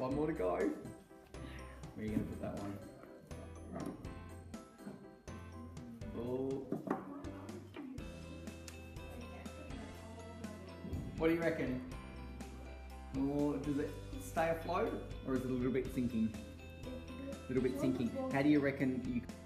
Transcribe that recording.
one more to go. Where are you going to put that one? Oh. What do you reckon? Or does it stay afloat, or is it a little bit sinking? A little bit sinking. How do you reckon you